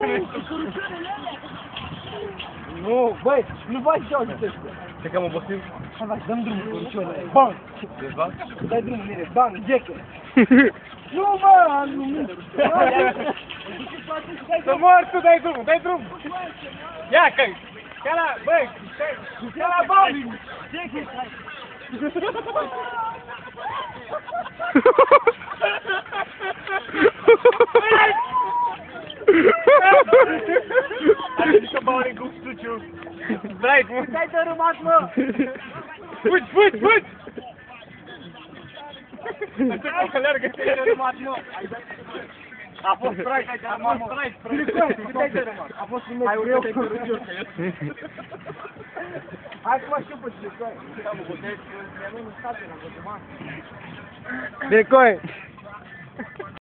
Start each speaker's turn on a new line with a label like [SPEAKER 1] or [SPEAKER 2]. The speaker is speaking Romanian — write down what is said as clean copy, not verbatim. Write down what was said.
[SPEAKER 1] Nu, băi, nu faci ce au zis ăștia.
[SPEAKER 2] Ce că mă obosim?
[SPEAKER 1] Hai, vai, dăm drumul, curucioare. Bang!
[SPEAKER 2] Dezbat?
[SPEAKER 1] Dai drumul, mire, bang, gecă. Nu, mă, nu.
[SPEAKER 2] Să mor tu, dai drumul, dai drumul. Ia, că la, băi, ca la bowling. Hai să bowling cu stuciu. Strike, mă.
[SPEAKER 1] Dai dărâmat, mă.
[SPEAKER 2] Fugi, fugi, fugi. Alergă.
[SPEAKER 1] Dai dărâmat, mă.
[SPEAKER 2] A fost strike, ai dărâmat, mă.
[SPEAKER 1] Dai dărâmat. A fost un meci greu. Hai să mă știu pe ce coi. Bine, coi.